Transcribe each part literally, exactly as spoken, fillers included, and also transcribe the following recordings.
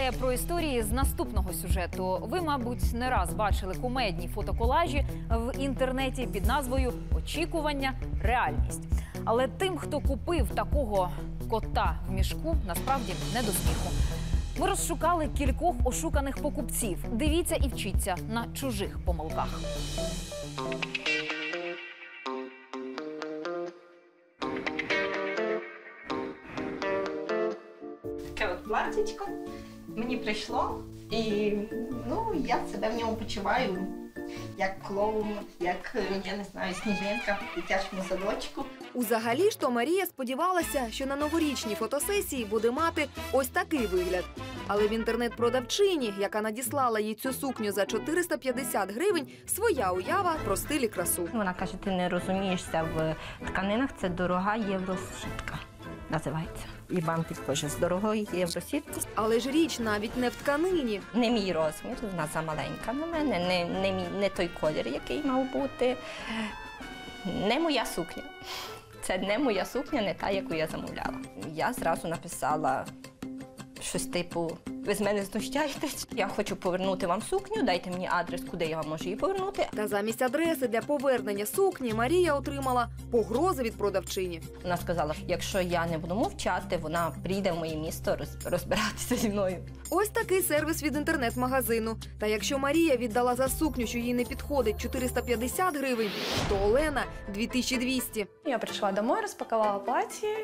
Далі про історії з наступного сюжету. Ви, мабуть, не раз бачили кумедні фотоколажі в інтернеті під назвою «Очікування. Реальність». Але тим, хто купив такого кота в мішку, насправді не до сміху. Ми розшукали кількох ошуканих покупців. Дивіться і вчіться на чужих помилках. Таке от платічко мені прийшло, і ну, я себе в ньому почуваю як клоун, як, я не знаю, сніжинка в дитячому садочку. Узагалі ж то Марія сподівалася, що на новорічній фотосесії буде мати ось такий вигляд. Але в інтернет-продавчині, яка надіслала їй цю сукню за чотириста п'ятдесят гривень, своя уява про стиль і красу. Вона каже, ти не розумієшся в тканинах, це дорога євросітка, називається. І бантик теж з дорогої євросітки. Але ж річ навіть не в тканині. Не мій розмір, вона замаленька на мене, не, не, мій, не той колір, який мав бути. Не моя сукня. Це не моя сукня, не та, яку я замовляла. Я зразу написала щось типу, ви з мене знущаєтесь, я хочу повернути вам сукню, дайте мені адрес, куди я вам можу її повернути. Та замість адреси для повернення сукні Марія отримала погрози від продавчині. Вона сказала, якщо я не буду мовчати, вона прийде в моє місто розбиратися зі мною. Ось такий сервіс від інтернет-магазину. Та якщо Марія віддала за сукню, що їй не підходить, чотириста п'ятдесят гривень, то Олена – дві тисячі двісті. Я пришла домой, распаковала платье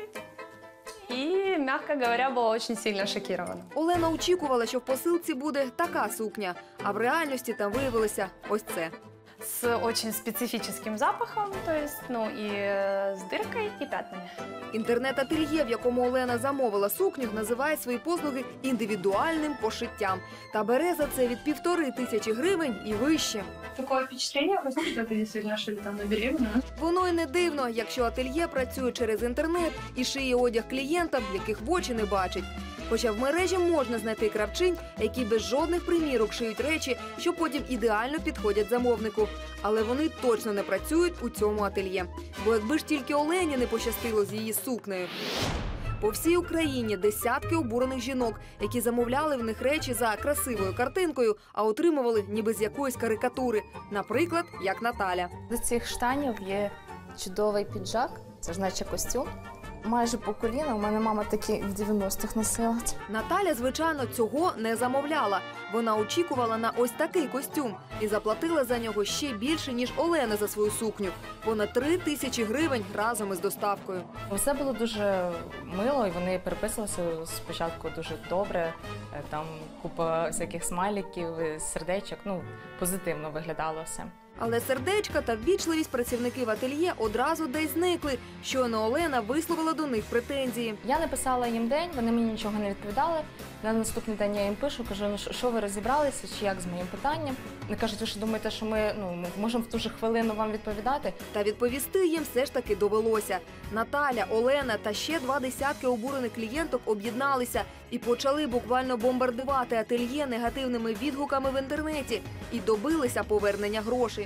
и, мягко говоря, была очень сильно шокирована. Олена очікувала, що в посилці буде така сукня, а в реальності там виявилося ось це. С очень специфическим запахом, то есть, ну, и с дыркой, и пятнами. Інтернет-ательє, в якому Олена замовила сукню, називає свої послуги індивідуальним пошиттям. Та бере за це від півтори тисячі гривень і вище. Такое впечатление, что это действительно шили там на беременную. Воно й не дивно, якщо ательє працює через інтернет і шиє одяг клієнтам, яких в очі не бачить. Хоча в мережі можна знайти кравчинь, які без жодних примірок шиють речі, що потім ідеально підходять замовнику. Але вони точно не працюють у цьому ательє. Бо якби ж тільки Олені не пощастило з її сукнею. По всій Україні десятки обурених жінок, які замовляли в них речі за красивою картинкою, а отримували ніби з якоїсь карикатури. Наприклад, як Наталя. До цих штанів є чудовий піджак, це ж наче костюм. Майже по коліна, у мене мама такі в дев'яностих носила. Наталя, звичайно, цього не замовляла. Вона очікувала на ось такий костюм і заплатила за нього ще більше, ніж Олена за свою сукню. Понад три тисячі гривень разом із доставкою. Все було дуже мило, і вони переписувалися спочатку дуже добре. Там купа всяких смайликів, сердечок, ну, позитивно виглядало все. Але сердечка та ввічливість працівників ательє одразу десь зникли. Щойно Олена висловила до них претензії. Я написала їм день, вони мені нічого не відповідали. На наступний день я їм пишу, кажу, ну що ви розібралися, чи як з моїм питанням. Вони кажуть, ви що думаєте, що ми, ну, ми можемо в ту же хвилину вам відповідати? Та відповісти їм все ж таки довелося. Наталя, Олена та ще два десятки обурених клієнток об'єдналися і почали буквально бомбардувати ательє негативними відгуками в інтернеті і добилися повернення грошей.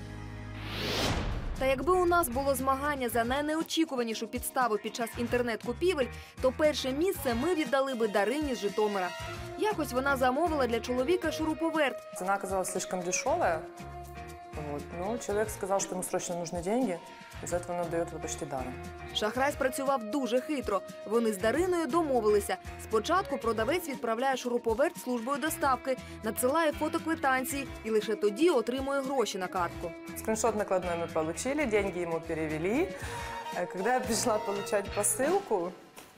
Та якби у нас було змагання за найнеочікуванішу підставу під час інтернет-купівель, то перше місце ми віддали би Дарині з Житомира. Якось вона замовила для чоловіка шуруповерт. Цена оказалась слишком дешевая. Вот. Ну, человек сказал, что ему срочно нужны деньги, из-за этого он отдает его почти даром. Шахрай спрацював дуже хитро. Вони з Дариною домовилися. Спочатку продавець відправляє шуруповерт службою доставки, надсилає фото квитанції і лише тоді отримує гроші на картку. Скриншот накладной мы получили, деньги ему перевели. Когда я пришла получать посылку,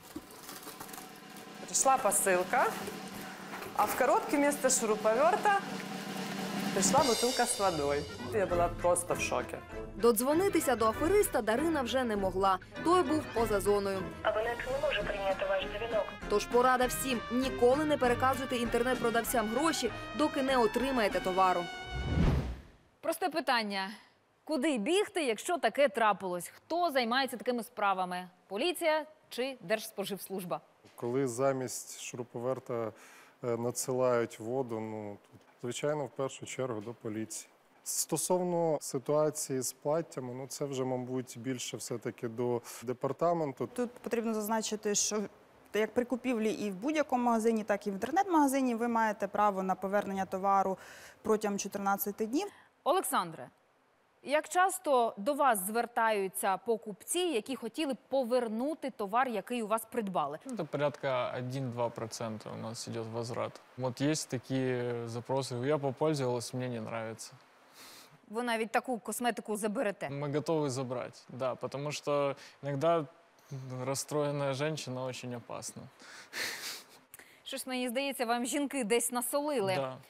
пришла посылка, а в коробке вместо шуруповерта пришла бутылка с водой. Я була просто в шокі. Додзвонитися до афериста Дарина вже не могла. Той був поза зоною. Абонент не може прийняти ваш дзвінок. Тож порада всім – ніколи не переказуйте інтернет-продавцям гроші, доки не отримаєте товару. Просте питання. Куди бігти, якщо таке трапилось? Хто займається такими справами? Поліція чи Держспоживслужба? Коли замість шуруповерта надсилають воду, ну, звичайно, в першу чергу до поліції. Стосовно ситуації з платтями, ну це вже, мабуть, більше все-таки до департаменту. Тут потрібно зазначити, що Як при купівлі і в будь-якому магазині, так і в інтернет-магазині ви маєте право на повернення товару протягом чотирнадцяти днів. Олександре, як часто до вас звертаються покупці, які хотіли повернути товар, який у вас придбали? Это порядка один-два процента у нас идет возврат. Вот есть такие запросы. Я попользовалась, мне не нравится. Ви навіть таку косметику заберете? Мы готовы забрать, да, потому что иногда расстроенная женщина очень опасна. Щось, мені здається, вам жінки десь насолили. Да.